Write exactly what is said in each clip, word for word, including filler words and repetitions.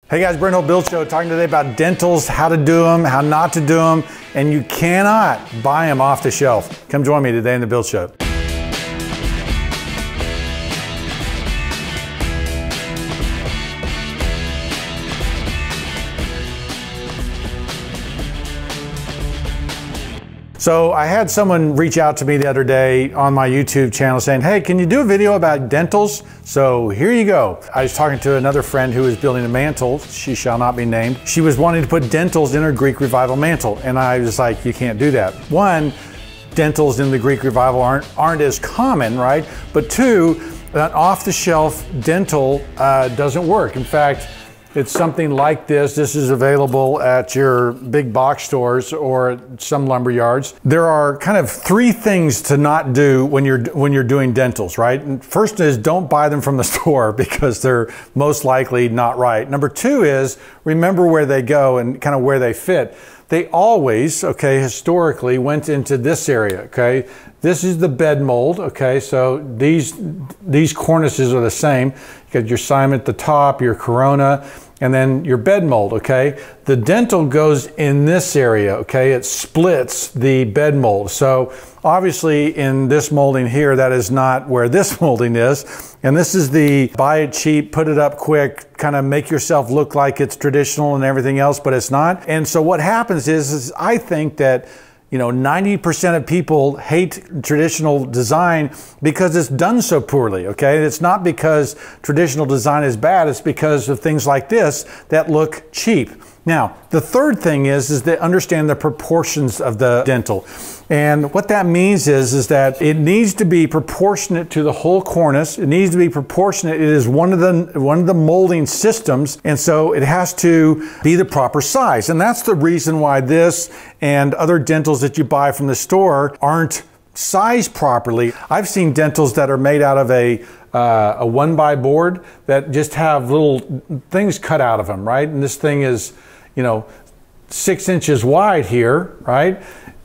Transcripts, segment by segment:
Hey guys, Brent Holt Build Show, talking today about dentals, how to do them, how not to do them, and you cannot buy them off the shelf. Come join me today in the Build Show. So I had someone reach out to me the other day on my YouTube channel saying, hey, can you do a video about dentals? So here you go. I was talking to another friend who was building a mantle. She shall not be named. She was wanting to put dentals in her Greek Revival mantle. And I was like, you can't do that. One, dentals in the Greek Revival aren't, aren't as common, right? But two, an off-the-shelf dental uh, doesn't work. In fact, it's something like this. This is available at your big box stores or at some lumber yards. There are kind of three things to not do when you're when you're doing dentals, right? And first is don't buy them from the store because they're most likely not right. Number two is remember where they go and kind of where they fit. They always, okay, historically went into this area, okay? This is the bed mold, okay? So these, these cornices are the same. You got your cyma at the top, your corona, and then your bed mold, okay? The dental goes in this area, okay? It splits the bed mold. So obviously in this molding here, that is not where this molding is. And this is the buy it cheap, put it up quick, kind of make yourself look like it's traditional and everything else, but it's not. And so what happens is, is I think that you know, ninety percent of people hate traditional design because it's done so poorly, okay? It's not because traditional design is bad, it's because of things like this that look cheap. Now, the third thing is, is to understand the proportions of the dental. And what that means is, is that it needs to be proportionate to the whole cornice. It needs to be proportionate. It is one of the, one of the molding systems. And so it has to be the proper size. And that's the reason why this and other dentals that you buy from the store aren't sized properly. I've seen dentals that are made out of a uh, a one by board that just have little things cut out of them, right? And this thing is, you know, six inches wide here, right?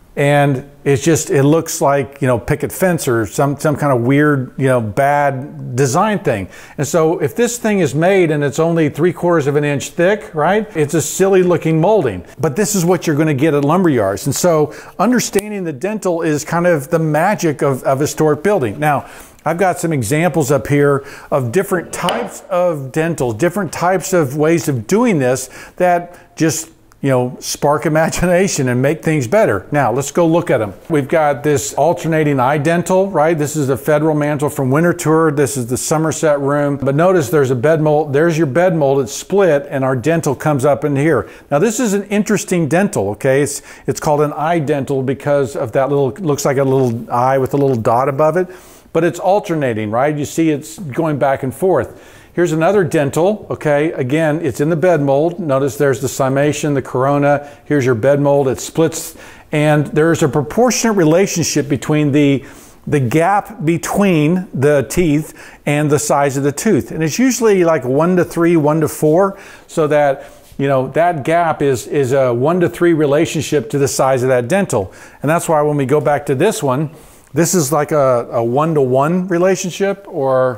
And it's just, it looks like, you know, picket fence or some, some kind of weird, you know, bad design thing. And so if this thing is made and it's only three quarters of an inch thick, right? It's a silly looking molding, but this is what you're going to get at lumber yards. And so understanding the dental is kind of the magic of, of historic building. Now, I've got some examples up here of different types of dentals, different types of ways of doing this that just, you know, spark imagination and make things better. Now, let's go look at them. We've got this alternating iDental, right? This is a Federal mantle from Winter Tour. This is the Somerset room. But notice there's a bed mold. There's your bed mold. It's split, and our dental comes up in here. Now, this is an interesting dental, okay? It's, it's called an iDental because of that little, looks like a little eye with a little dot above it. But it's alternating, right? You see it's going back and forth. Here's another dental, okay? Again, it's in the bed mold. Notice there's the cymation, the corona. Here's your bed mold. It splits, and there's a proportionate relationship between the, the gap between the teeth and the size of the tooth. And it's usually like one to three, one to four, so that you know, that gap is, is a one to three relationship to the size of that dental. And that's why when we go back to this one, this is like a, a one-to-one relationship, or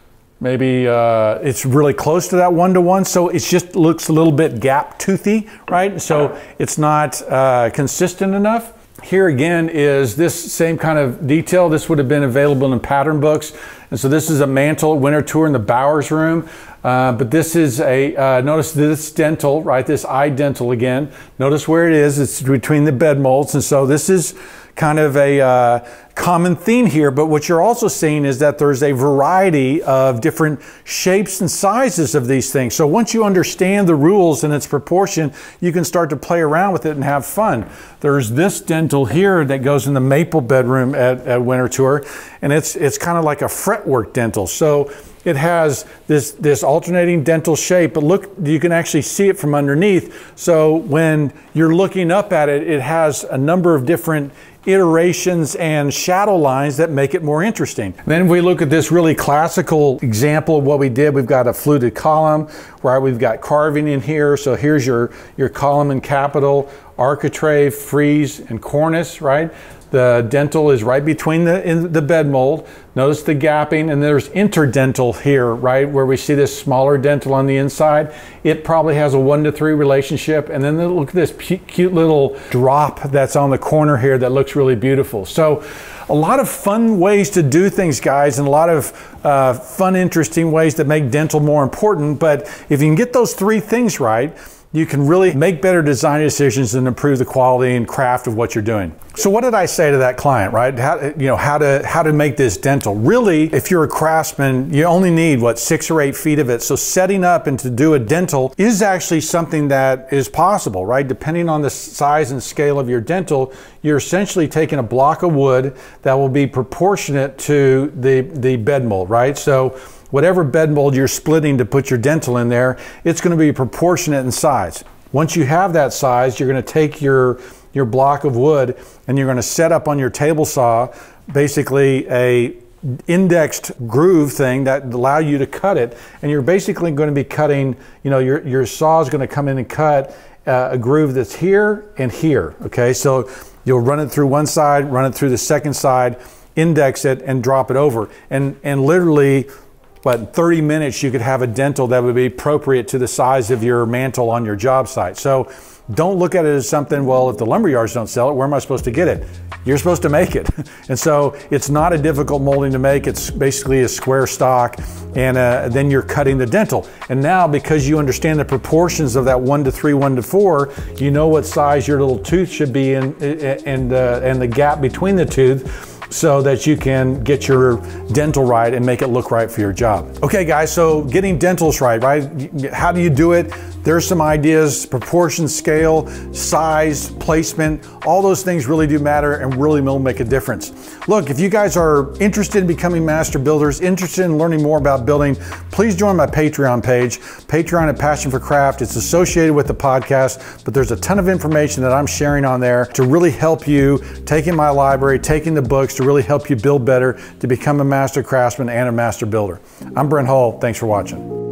maybe uh, it's really close to that one-to-one, so it just looks a little bit gap-toothy, right? So it's not uh, consistent enough. Here again is this same kind of detail. This would have been available in pattern books. And so this is a mantle, Winter Tour in the Bowers room. Uh, but this is a, uh, notice this dental, right? This iDental again. Notice where it is. It's between the bed molds. And so this is kind of a uh, common theme here, but what you're also seeing is that there's a variety of different shapes and sizes of these things. So once you understand the rules and its proportion, you can start to play around with it and have fun. There's this dental here that goes in the maple bedroom at, at Winter Tour, and it's, it's kind of like a fretwork dental. So it has this, this alternating dental shape, but look, you can actually see it from underneath. So when you're looking up at it, it has a number of different iterations and shadow lines that make it more interesting. Then if we look at this really classical example of what we did, we've got a fluted column right? We've got carving in here. So here's your, your column and capital, architrave, frieze, and cornice, right? The dental is right between the, in the bed mold. Notice the gapping, and there's interdental here, right? Where we see this smaller dental on the inside. It probably has a one to three relationship. And then look at this cute little drop that's on the corner here that looks really beautiful. So a lot of fun ways to do things, guys, and a lot of uh, fun, interesting ways that make dental more important. But if you can get those three things right, you can really make better design decisions and improve the quality and craft of what you're doing. So what did I say to that client, right? How, you know, how to, how to make this dental. Really, if you're a craftsman, you only need, what, six or eight feet of it. So setting up and to do a dental is actually something that is possible, right? Depending on the size and scale of your dental, you're essentially taking a block of wood that will be proportionate to the, the bed mold, right? So whatever bed mold you're splitting to put your dental in there, it's going to be proportionate in size. Once you have that size, you're going to take your, your block of wood and you're going to set up on your table saw basically a indexed groove thing that allow you to cut it. And you're basically going to be cutting, you know, your, your saw is going to come in and cut uh, a groove that's here and here. Okay, so you'll run it through one side, run it through the second side, index it, and drop it over. And, and literally, but in thirty minutes, you could have a dental that would be appropriate to the size of your mantle on your job site. So don't look at it as something, well, if the lumberyards don't sell it, where am I supposed to get it? You're supposed to make it. And so it's not a difficult molding to make. It's basically a square stock, and uh, then you're cutting the dental. And now, because you understand the proportions of that one to three, one to four, you know what size your little tooth should be in, and, uh, and the gap between the tooth, so that you can get your dental right and make it look right for your job. Okay guys, so getting dentals right, right? How do you do it? There's some ideas: proportion, scale, size, placement. All those things really do matter and really will make a difference. Look, if you guys are interested in becoming master builders, interested in learning more about building, please join my Patreon page, Patreon at Passion for Craft. It's associated with the podcast, but there's a ton of information that I'm sharing on there to really help you, taking my library, taking the books, to really help you build better, to become a master craftsman and a master builder. I'm Brent Hull. Thanks for watching.